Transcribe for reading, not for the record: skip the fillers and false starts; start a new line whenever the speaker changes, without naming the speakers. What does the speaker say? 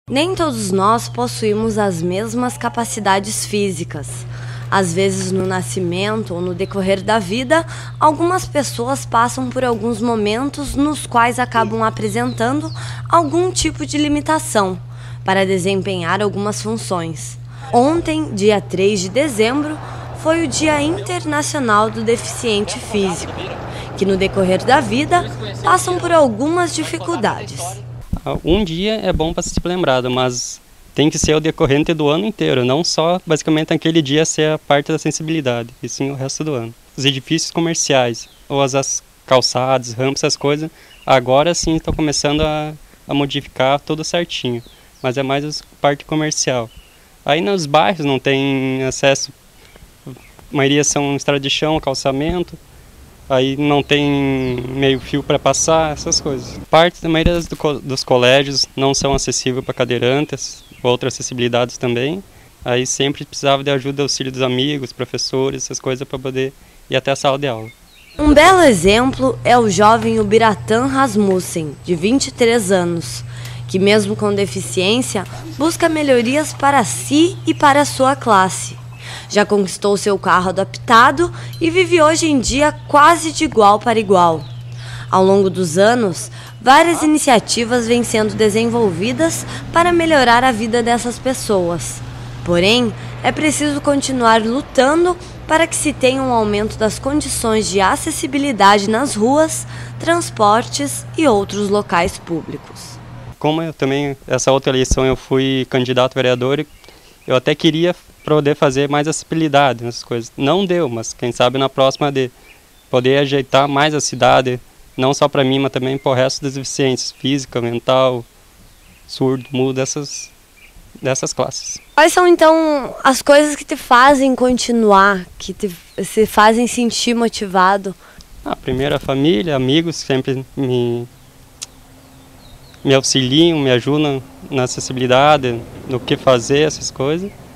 Nem todos nós possuímos as mesmas capacidades físicas. Às vezes, no nascimento ou no decorrer da vida, algumas pessoas passam por alguns momentos nos quais acabam apresentando algum tipo de limitação para desempenhar algumas funções. Ontem, dia 3 de dezembro, foi o Dia Internacional do Deficiente Físico, que no decorrer da vida passam por algumas dificuldades.
Um dia é bom para ser lembrado, mas tem que ser o decorrente do ano inteiro, não só basicamente aquele dia ser a parte da sensibilidade, e sim o resto do ano. Os edifícios comerciais, ou as calçadas, rampas, essas coisas, agora sim estão começando a modificar tudo certinho, mas é mais a parte comercial. Aí nos bairros não tem acesso, a maioria são estrada de chão, calçamento, aí não tem meio fio para passar, essas coisas. Parte da maioria dos colégios não são acessíveis para cadeirantes, outras acessibilidades também. Aí sempre precisava de ajuda, auxílio dos amigos, professores, essas coisas para poder ir até a sala de aula.
Um belo exemplo é o jovem Ubiratan Rasmussen, de 23 anos, que mesmo com deficiência, busca melhorias para si e para a sua classe. Já conquistou seu carro adaptado e vive hoje em dia quase de igual para igual. Ao longo dos anos, várias iniciativas vêm sendo desenvolvidas para melhorar a vida dessas pessoas. Porém, é preciso continuar lutando para que se tenha um aumento das condições de acessibilidade nas ruas, transportes e outros locais públicos.
Como eu também, essa outra eleição eu fui candidato a vereador, eu até queria poder fazer mais acessibilidade nessas coisas. Não deu, mas quem sabe na próxima de poder ajeitar mais a cidade, não só para mim, mas também para o resto das deficiências, física, mental, surdo, mudo, dessas classes.
Quais são então as coisas que te fazem continuar, que se fazem sentir motivado?
Primeiro a família, amigos sempre me auxiliam, me ajudam na acessibilidade, no que fazer, essas coisas.